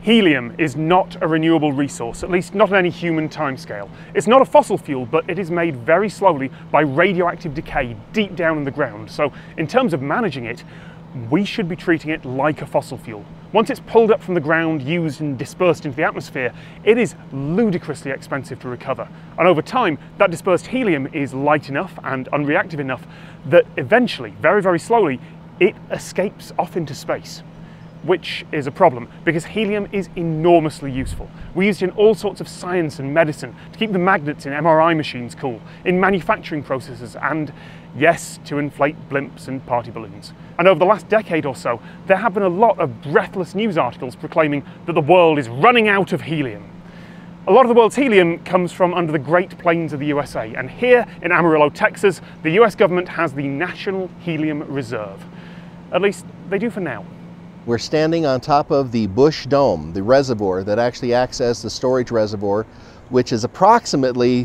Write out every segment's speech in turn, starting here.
Helium is not a renewable resource, at least not on any human timescale. It's not a fossil fuel, but it is made very slowly by radioactive decay deep down in the ground. So in terms of managing it, we should be treating it like a fossil fuel. Once it's pulled up from the ground, used and dispersed into the atmosphere, it is ludicrously expensive to recover. And over time, that dispersed helium is light enough and unreactive enough that eventually, very, very slowly, it escapes off into space. Which is a problem, because helium is enormously useful. We use it in all sorts of science and medicine, to keep the magnets in MRI machines cool, in manufacturing processes, and yes, to inflate blimps and party balloons. And over the last decade or so, there have been a lot of breathless news articles proclaiming that the world is running out of helium. A lot of the world's helium comes from under the Great Plains of the USA, and here in Amarillo, Texas, the US government has the National Helium Reserve. At least they do for now. We're standing on top of the Bush Dome, the reservoir that actually acts as the storage reservoir, which is approximately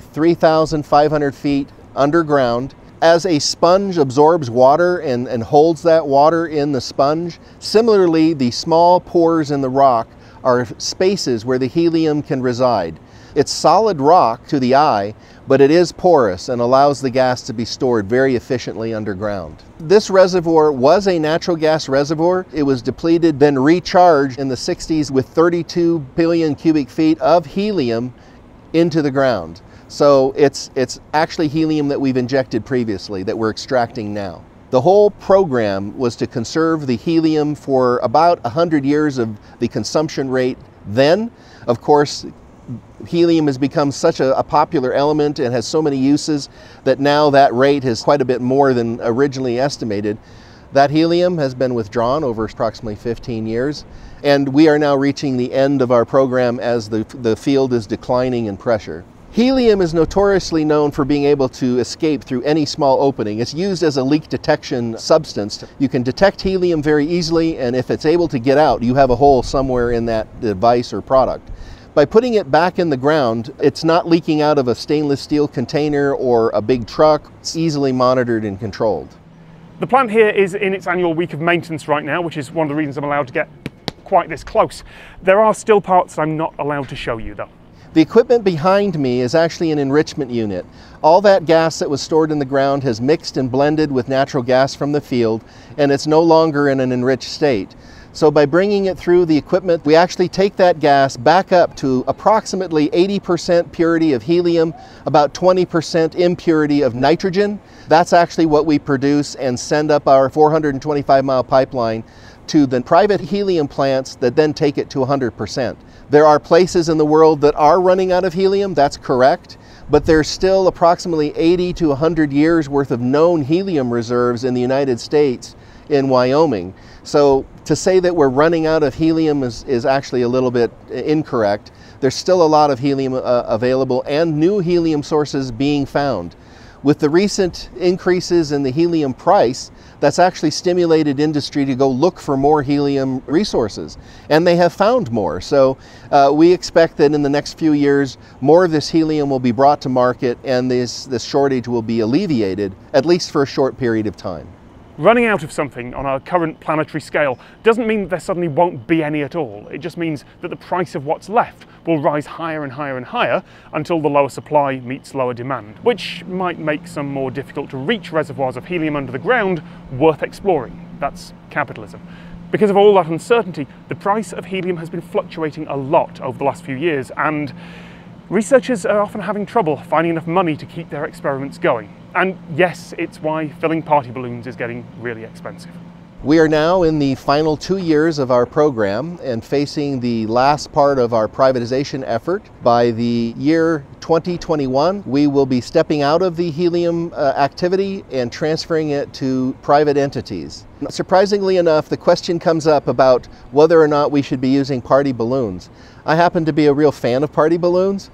3,500 feet underground. As a sponge absorbs water and holds that water in the sponge, similarly, the small pores in the rock are spaces where the helium can reside. It's solid rock to the eye, but it is porous and allows the gas to be stored very efficiently underground. This reservoir was a natural gas reservoir. It was depleted, then recharged in the 60s with 32 billion cubic feet of helium into the ground. So it's actually helium that we've injected previously that we're extracting now. The whole program was to conserve the helium for about 100 years of the consumption rate then. Of course, helium has become such a popular element and has so many uses that now that rate is quite a bit more than originally estimated. That helium has been withdrawn over approximately 15 years, and we are now reaching the end of our program as the field is declining in pressure. Helium is notoriously known for being able to escape through any small opening. It's used as a leak detection substance. You can detect helium very easily, and if it's able to get out, you have a hole somewhere in that device or product. By putting it back in the ground, it's not leaking out of a stainless steel container or a big truck. It's easily monitored and controlled. The plant here is in its annual week of maintenance right now, which is one of the reasons I'm allowed to get quite this close. There are still parts that I'm not allowed to show you though. The equipment behind me is actually an enrichment unit. All that gas that was stored in the ground has mixed and blended with natural gas from the field, and it's no longer in an enriched state. So by bringing it through the equipment, we actually take that gas back up to approximately 80% purity of helium, about 20% impurity of nitrogen. That's actually what we produce and send up our 425-mile pipeline to the private helium plants that then take it to 100%. There are places in the world that are running out of helium, that's correct, but there's still approximately 80 to 100 years worth of known helium reserves in the United States in Wyoming. So to say that we're running out of helium is actually a little bit incorrect. There's still a lot of helium available and new helium sources being found. With the recent increases in the helium price, that's actually stimulated industry to go look for more helium resources, and they have found more. So we expect that in the next few years, more of this helium will be brought to market and this shortage will be alleviated, at least for a short period of time. Running out of something on our current planetary scale doesn't mean that there suddenly won't be any at all. It just means that the price of what's left will rise higher and higher and higher until the lower supply meets lower demand, which might make some more difficult to reach reservoirs of helium under the ground worth exploring. That's capitalism. Because of all that uncertainty, the price of helium has been fluctuating a lot over the last few years, and researchers are often having trouble finding enough money to keep their experiments going. And yes, it's why filling party balloons is getting really expensive. We are now in the final 2 years of our program and facing the last part of our privatization effort. By the year 2021, we will be stepping out of the helium activity and transferring it to private entities. Surprisingly enough, the question comes up about whether or not we should be using party balloons. I happen to be a real fan of party balloons.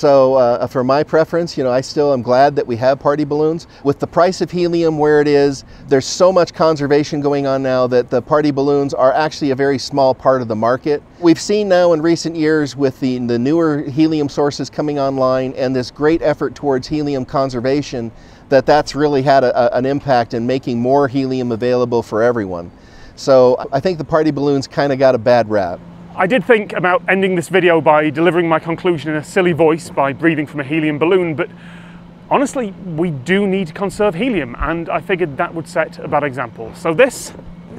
So for my preference, I still am glad that we have party balloons. With the price of helium where it is, there's so much conservation going on now that the party balloons are actually a very small part of the market. We've seen now in recent years with the newer helium sources coming online and this great effort towards helium conservation that's really had an impact in making more helium available for everyone. So I think the party balloons kind of got a bad rap. I did think about ending this video by delivering my conclusion in a silly voice by breathing from a helium balloon, but honestly, we do need to conserve helium, and I figured that would set a bad example. So this,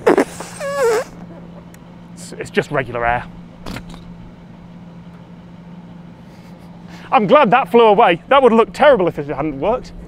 it's just regular air. I'm glad that flew away. That would look terrible if it hadn't worked.